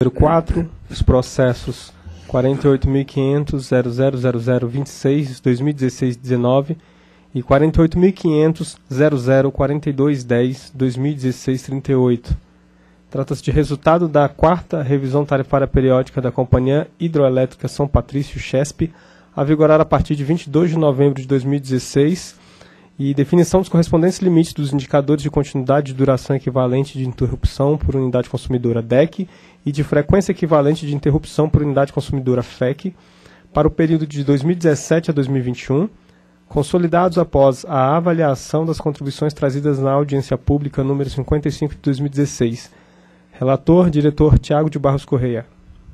04, os processos 48.500.000026.2016-19 e 48.500.004210.2016-38. Trata-se de resultado da 4ª revisão tarifária periódica da Companhia Hidroelétrica São Patrício, CHESP, a vigorar a partir de 22 de novembro de 2016, e definição dos correspondentes limites dos indicadores de continuidade de duração equivalente de interrupção por unidade consumidora DEC e de frequência equivalente de interrupção por unidade consumidora FEC para o período de 2017 a 2021, consolidados após a avaliação das contribuições trazidas na audiência pública número 55 de 2016. Relator, diretor Tiago de Barros Correia.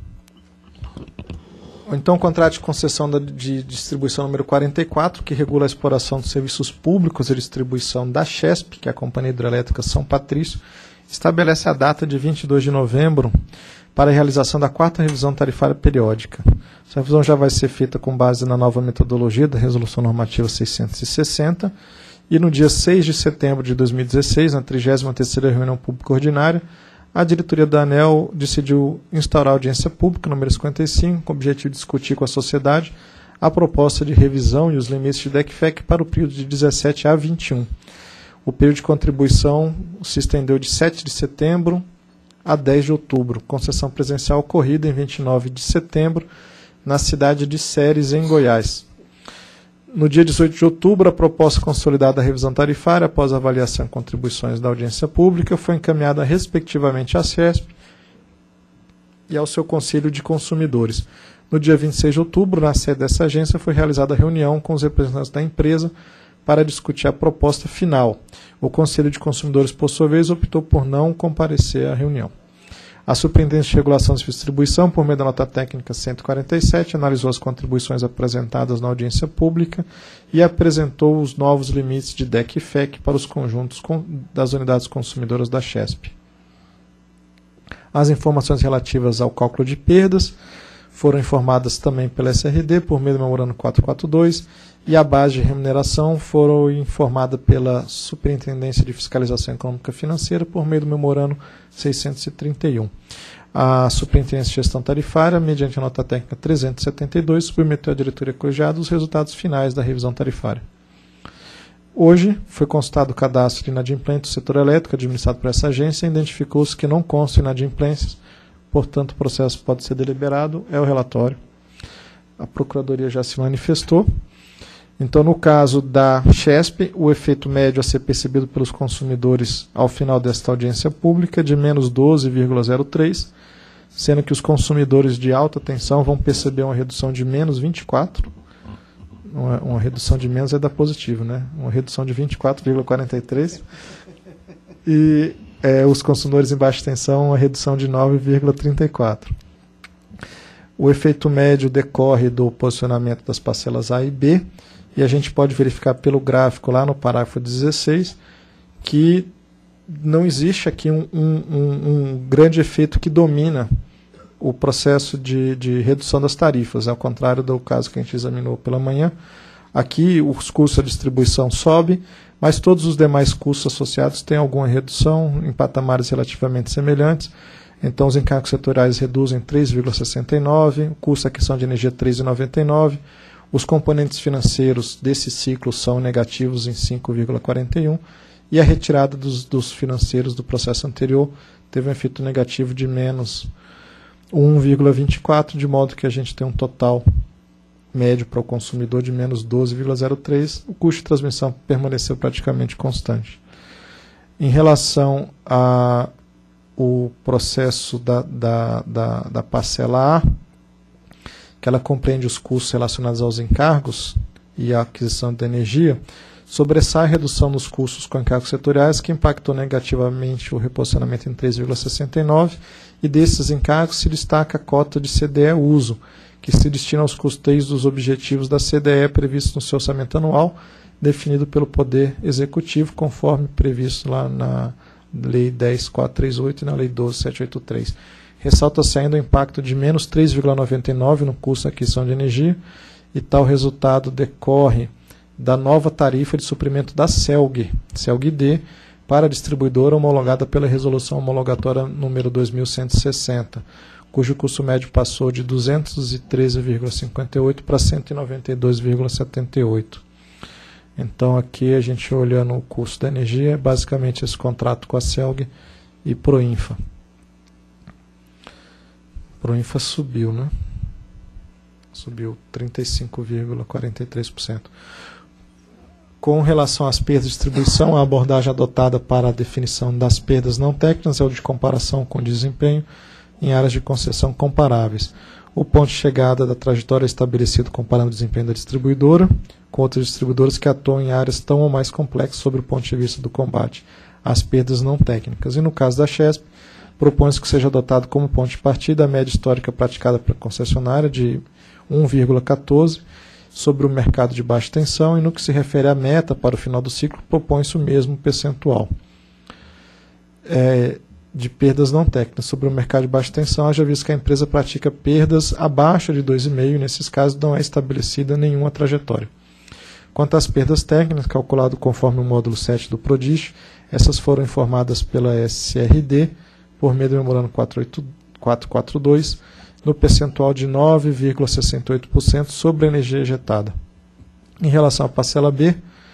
Então, o contrato de concessão de distribuição número 44, que regula a exploração dos serviços públicos e distribuição da CHESP, que é a Companhia Hidrelétrica São Patrício, estabelece a data de 22 de novembro para a realização da 4ª revisão tarifária periódica. Essa revisão já vai ser feita com base na nova metodologia da Resolução Normativa 660, e no dia 6 de setembro de 2016, na 33ª reunião pública ordinária, a diretoria da ANEEL decidiu instaurar a audiência pública número 55, com o objetivo de discutir com a sociedade a proposta de revisão e os limites de DEC-FEC para o período de 17 a 21. O período de contribuição se estendeu de 7 de setembro a 10 de outubro, com sessão presencial ocorrida em 29 de setembro, na cidade de Ceres, em Goiás. No dia 18 de outubro, a proposta consolidada da revisão tarifária, após a avaliação e contribuições da audiência pública, foi encaminhada respectivamente à CESP e ao seu Conselho de Consumidores. No dia 26 de outubro, na sede dessa agência, foi realizada a reunião com os representantes da empresa para discutir a proposta final. O Conselho de Consumidores, por sua vez, optou por não comparecer à reunião. A Superintendência de Regulação de Distribuição, por meio da nota técnica 147, analisou as contribuições apresentadas na audiência pública e apresentou os novos limites de DEC e FEC para os conjuntos das unidades consumidoras da CHESP. As informações relativas ao cálculo de perdas foram informadas também pela SRD, por meio do memorando 442, e a base de remuneração foram informada pela Superintendência de Fiscalização Econômica e Financeira, por meio do memorando 631. A Superintendência de Gestão Tarifária, mediante a nota técnica 372, submeteu à diretoria colegiada os resultados finais da revisão tarifária. Hoje, foi constatado o cadastro de inadimplente do setor elétrico administrado por essa agência e identificou-se que não constam inadimplências, portanto, o processo pode ser deliberado, é o relatório. A Procuradoria já se manifestou. Então, no caso da CHESP, o efeito médio a ser percebido pelos consumidores ao final desta audiência pública é de menos 12,03, sendo que os consumidores de alta tensão vão perceber uma redução de menos 24. Uma redução de menos é da positivo, né? Uma redução de 24,43. E os consumidores em baixa tensão, uma redução de 9,34. O efeito médio decorre do posicionamento das parcelas A e B, e a gente pode verificar pelo gráfico lá no parágrafo 16 que não existe aqui um grande efeito que domina o processo de redução das tarifas, ao contrário do caso que a gente examinou pela manhã. Aqui os custos de distribuição sobem, mas todos os demais custos associados têm alguma redução em patamares relativamente semelhantes. Então, os encargos setoriais reduzem 3,69%, o custo da aquisição de energia 3,99%, os componentes financeiros desse ciclo são negativos em 5,41%, e a retirada dos financeiros do processo anterior teve um efeito negativo de menos 1,24%, de modo que a gente tem um total médio para o consumidor de menos 12,03%, o custo de transmissão permaneceu praticamente constante. Em relação ao processo da parcela A, que ela compreende os custos relacionados aos encargos e à aquisição de energia, sobressai a redução nos custos com encargos setoriais, que impactou negativamente o reposicionamento em 3,69%, e desses encargos se destaca a cota de CDE uso, que se destina aos custeios dos objetivos da CDE previstos no seu orçamento anual, definido pelo Poder Executivo, conforme previsto lá na Lei 10.438 e na Lei 12.783. Ressalta-se ainda o impacto de menos 3,99% no custo da aquisição de energia, e tal resultado decorre da nova tarifa de suprimento da CELG-D, para a distribuidora homologada pela Resolução Homologatória número 2160, cujo custo médio passou de 213,58 para 192,78. Então aqui a gente olhando o custo da energia, é basicamente esse contrato com a CELG e Proinfa. Proinfa subiu, né? Subiu 35,43%. Com relação às perdas de distribuição, a abordagem adotada para a definição das perdas não técnicas é o de comparação com desempenho em áreas de concessão comparáveis. O ponto de chegada da trajetória é estabelecido comparando o desempenho da distribuidora com outras distribuidoras que atuam em áreas tão ou mais complexas sob o ponto de vista do combate às perdas não técnicas. E no caso da CHESP, propõe-se que seja adotado como ponto de partida a média histórica praticada pela concessionária de 1,14 sobre o mercado de baixa tensão, e no que se refere à meta para o final do ciclo, propõe-se o mesmo percentual de perdas não técnicas sobre o mercado de baixa tensão, haja visto que a empresa pratica perdas abaixo de 2,5, e nesses casos não é estabelecida nenhuma trajetória. Quanto às perdas técnicas, calculado conforme o módulo 7 do PRODIST, essas foram informadas pela SRD por meio do memorando 442, no percentual de 9,68% sobre a energia ejetada. Em relação à parcela B,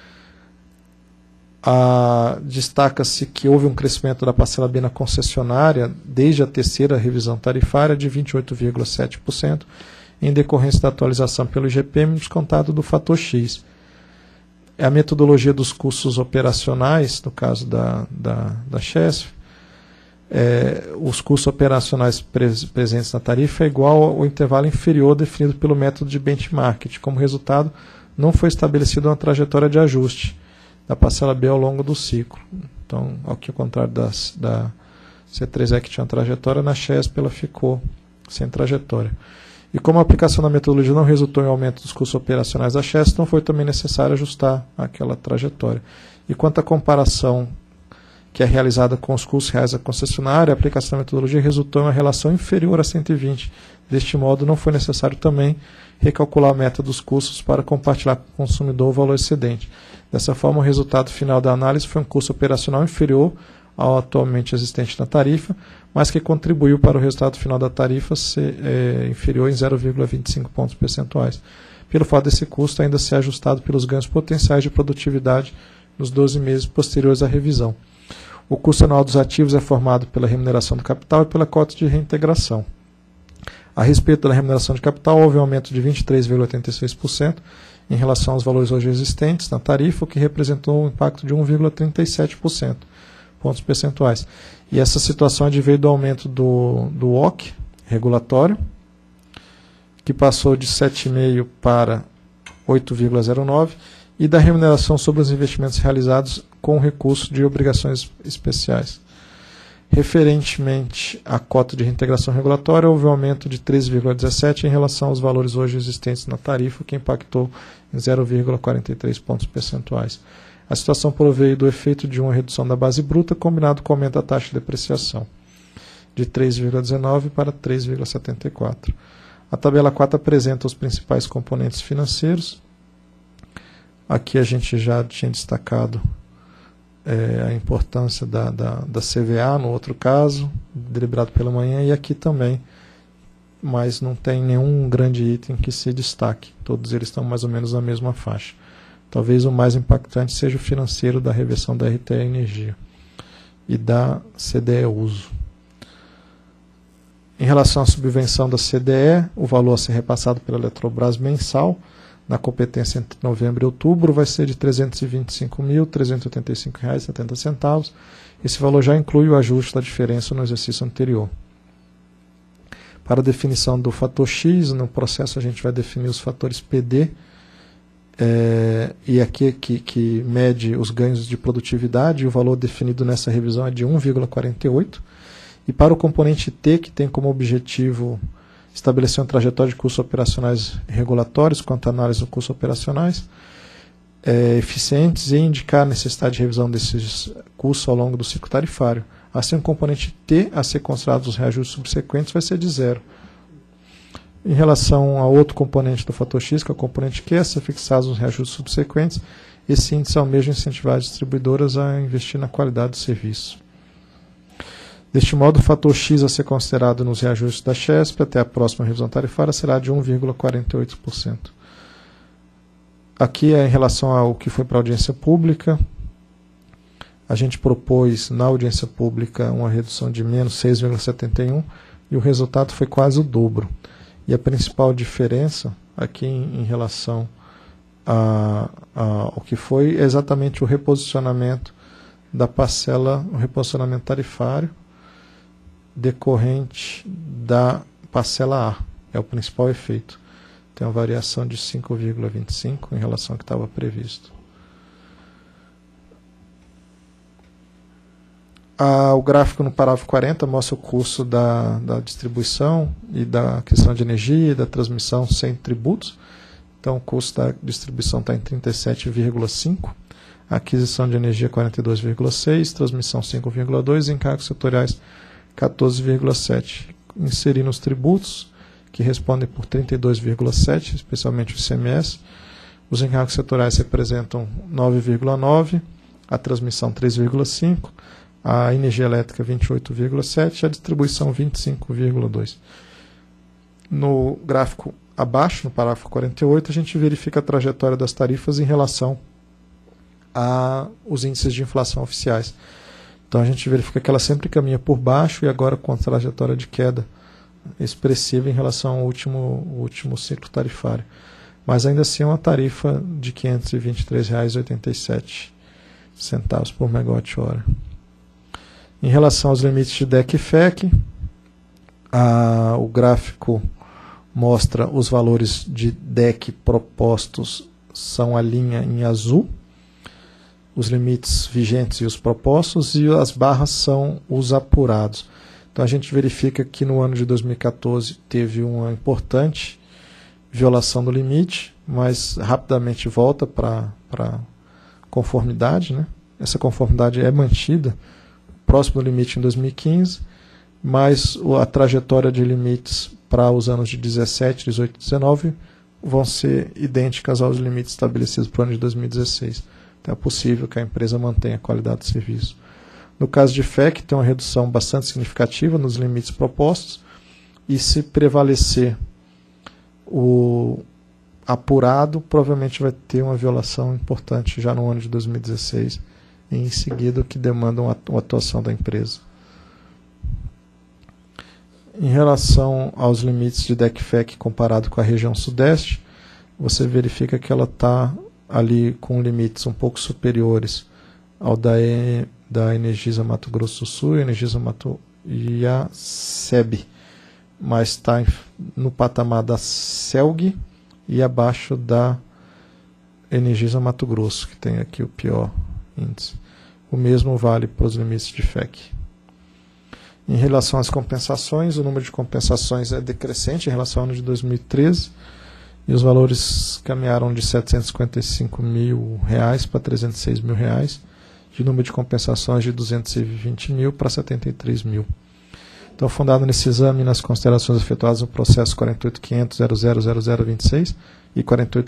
destaca-se que houve um crescimento da parcela B na concessionária desde a terceira revisão tarifária de 28,7%, em decorrência da atualização pelo IGPM descontado do fator X. A metodologia dos custos operacionais, no caso da CHESP, os custos operacionais presentes na tarifa é igual ao intervalo inferior definido pelo método de benchmark. Como resultado, não foi estabelecida uma trajetória de ajuste da parcela B ao longo do ciclo. Então, ao contrário da C3E que tinha uma trajetória, na CHESP ela ficou sem trajetória. E como a aplicação da metodologia não resultou em aumento dos custos operacionais da CHESP, não foi também necessário ajustar aquela trajetória. E quanto à comparação que é realizada com os custos reais da concessionária, a aplicação da metodologia resultou em uma relação inferior a 120. Deste modo, não foi necessário também recalcular a meta dos custos para compartilhar com o consumidor o valor excedente. Dessa forma, o resultado final da análise foi um custo operacional inferior ao atualmente existente na tarifa, mas que contribuiu para o resultado final da tarifa ser inferior em 0,25 pontos percentuais, pelo fato desse custo ainda ser ajustado pelos ganhos potenciais de produtividade nos 12 meses posteriores à revisão. O custo anual dos ativos é formado pela remuneração do capital e pela cota de reintegração. A respeito da remuneração de capital, houve um aumento de 23,86% em relação aos valores hoje existentes na tarifa, o que representou um impacto de 1,37%, pontos percentuais. E essa situação adveio do aumento do OC regulatório, que passou de 7,5% para 8,09%, e da remuneração sobre os investimentos realizados com recurso de obrigações especiais. Referentemente à cota de reintegração regulatória, houve um aumento de 13,17% em relação aos valores hoje existentes na tarifa, que impactou em 0,43 pontos percentuais. A situação proveio do efeito de uma redução da base bruta, combinado com o aumento da taxa de depreciação, de 3,19% para 3,74%. A tabela 4 apresenta os principais componentes financeiros. Aqui a gente já tinha destacado a importância da CVA, no outro caso, deliberado pela manhã, e aqui também, mas não tem nenhum grande item que se destaque. Todos eles estão mais ou menos na mesma faixa. Talvez o mais impactante seja o financeiro da reversão da RTE Energia e da CDE Uso. Em relação à subvenção da CDE, o valor a ser repassado pela Eletrobras mensal, na competência entre novembro e outubro, vai ser de R$ 325.385,70. Esse valor já inclui o ajuste da diferença no exercício anterior. Para a definição do fator X, no processo a gente vai definir os fatores PD, e aqui que mede os ganhos de produtividade, e o valor definido nessa revisão é de 1,48. E para o componente T, que tem como objetivo estabelecer uma trajetória de custos operacionais regulatórios quanto à análise dos custos operacionais eficientes e indicar a necessidade de revisão desses custos ao longo do ciclo tarifário. Assim, o componente T a ser considerado os reajustes subsequentes vai ser de 0. Em relação a outro componente do fator X, que é o componente Q, a ser fixados os reajustes subsequentes, esse índice almeja incentivar as distribuidoras a investir na qualidade do serviço. Deste modo, o fator X a ser considerado nos reajustes da Chesp até a próxima revisão tarifária será de 1,48%. Aqui é em relação ao que foi para a audiência pública. A gente propôs na audiência pública uma redução de menos 6,71 e o resultado foi quase o dobro. E a principal diferença aqui em relação ao que foi exatamente o reposicionamento da parcela, o reposicionamento tarifário decorrente da parcela A. É o principal efeito. Tem uma variação de 5,25 em relação ao que estava previsto. O gráfico no parágrafo 40 mostra o custo da distribuição e da aquisição de energia e da transmissão sem tributos. Então, o custo da distribuição está em 37,5, a aquisição de energia 42,6, transmissão 5,2 e encargos setoriais 14,7. Inserindo os tributos, que respondem por 32,7, especialmente o ICMS. Os encargos setoriais representam 9,9, a transmissão 3,5, a energia elétrica 28,7 e a distribuição 25,2. No gráfico abaixo, no parágrafo 48, a gente verifica a trajetória das tarifas em relação aos índices de inflação oficiais. Então a gente verifica que ela sempre caminha por baixo e agora com a trajetória de queda expressiva em relação ao último ciclo tarifário. Mas ainda assim é uma tarifa de R$ 523,87 por megawatt-hora. Em relação aos limites de DEC e FEC, o gráfico mostra os valores de DEC propostos são a linha em azul, os limites vigentes e os propostos, e as barras são os apurados. Então a gente verifica que no ano de 2014 teve uma importante violação do limite, mas rapidamente volta para conformidade, né? Essa conformidade é mantida próximo do limite em 2015, mas a trajetória de limites para os anos de 17, 18 e 19 vão ser idênticas aos limites estabelecidos para o ano de 2016. Então é possível que a empresa mantenha a qualidade de serviço. No caso de FEC, tem uma redução bastante significativa nos limites propostos, e se prevalecer o apurado, provavelmente vai ter uma violação importante já no ano de 2016, e em seguida que demandam a atuação da empresa. Em relação aos limites de DEC-FEC comparado com a região sudeste, você verifica que ela está ali com limites um pouco superiores ao da Energisa Mato Grosso do Sul e a SEB, mas está no patamar da CELG e abaixo da Energisa Mato Grosso, que tem aqui o pior índice. O mesmo vale para os limites de FEC. Em relação às compensações, o número de compensações é decrescente em relação ao ano de 2013, e os valores caminharam de R$ 755 mil para R$ 306 mil, de número de compensações de 220 mil para 73 mil. Então, fundado nesse exame e nas considerações efetuadas no processo 48.500.000026 e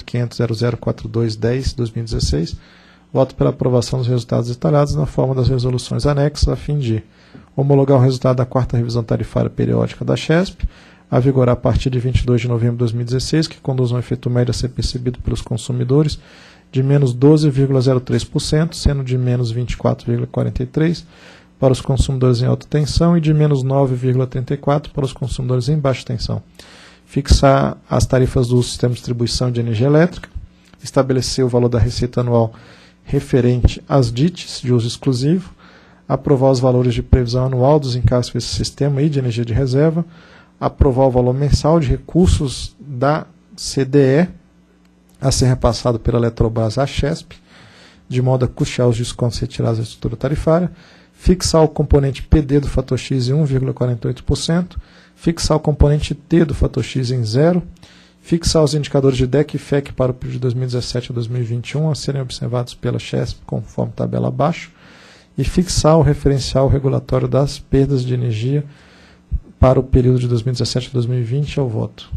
48.500.004210/2016, voto pela aprovação dos resultados detalhados na forma das resoluções anexas, a fim de homologar o resultado da 4ª revisão tarifária periódica da Chesp, a vigorar a partir de 22 de novembro de 2016, que conduz um efeito médio a ser percebido pelos consumidores de menos 12,03%, sendo de menos 24,43% para os consumidores em alta tensão e de menos 9,34% para os consumidores em baixa tensão. Fixar as tarifas do sistema de distribuição de energia elétrica, estabelecer o valor da receita anual referente às DITs de uso exclusivo, aprovar os valores de previsão anual dos encargos desse sistema e de energia de reserva, aprovar o valor mensal de recursos da CDE a ser repassado pela Eletrobras à Chesp, de modo a custear os descontos retirados da estrutura tarifária, fixar o componente PD do fator X em 1,48%, fixar o componente T do fator X em 0%, fixar os indicadores de DEC e FEC para o período de 2017 a 2021 a serem observados pela Chesp conforme tabela abaixo, e fixar o referencial regulatório das perdas de energia para o período de 2017 a 2020 ao voto.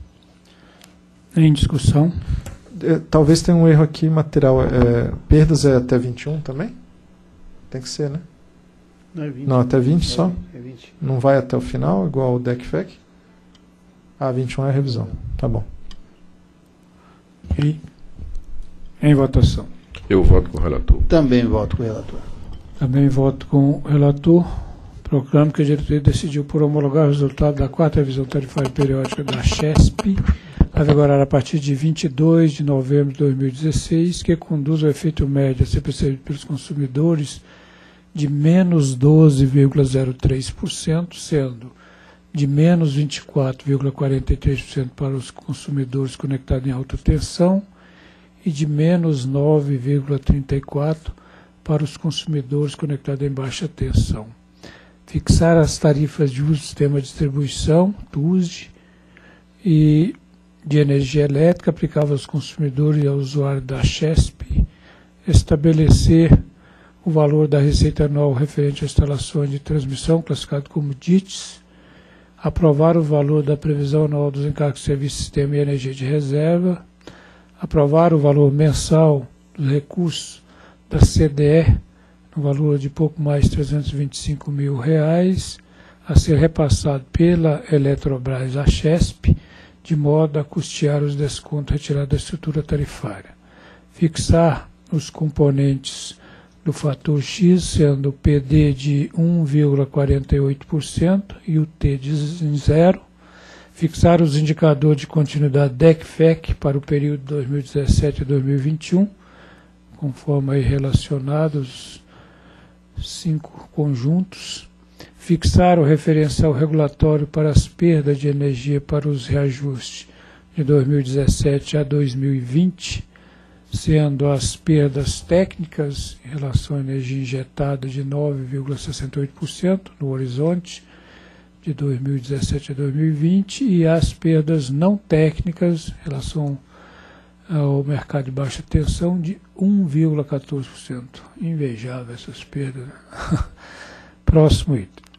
Em discussão. Talvez tenha um erro aqui material. Perdas é até 21 também? Tem que ser, né? Não, é 20, Não, até 20 só? É 20. Não vai até o final, igual o DECFEC? Ah, 21 é a revisão. Tá bom. E em votação. Eu voto com o relator. Também voto com o relator. Também voto com o relator. Proclamo que a diretoria decidiu por homologar o resultado da 4ª revisão tarifária periódica da CHESP, a vigorar a partir de 22 de novembro de 2016, que conduz ao efeito médio a ser percebido pelos consumidores de menos 12,03%, sendo de menos 24,43% para os consumidores conectados em alta tensão e de menos 9,34% para os consumidores conectados em baixa tensão. Fixar as tarifas de uso do sistema de distribuição, TUSD, e de energia elétrica aplicável aos consumidores e ao usuário da CHESP, estabelecer o valor da receita anual referente às instalações de transmissão, classificado como DITS, aprovar o valor da previsão anual dos encargos de serviço, sistema e energia de reserva, aprovar o valor mensal dos recursos da CDE, no valor de pouco mais de R$325 mil, a ser repassado pela Eletrobras à CHESP, de modo a custear os descontos retirados da estrutura tarifária. Fixar os componentes do fator X, sendo o PD de 1,48% e o T de 0. Fixar os indicadores de continuidade DECFEC para o período 2017 e 2021, conforme aí relacionados 5 conjuntos. Fixar o referencial regulatório para as perdas de energia para os reajustes de 2017 a 2020, sendo as perdas técnicas em relação à energia injetada de 9,68% no horizonte de 2017 a 2020 e as perdas não técnicas em relação ao mercado de baixa tensão de 1,14%. Invejável essas perdas. Próximo item.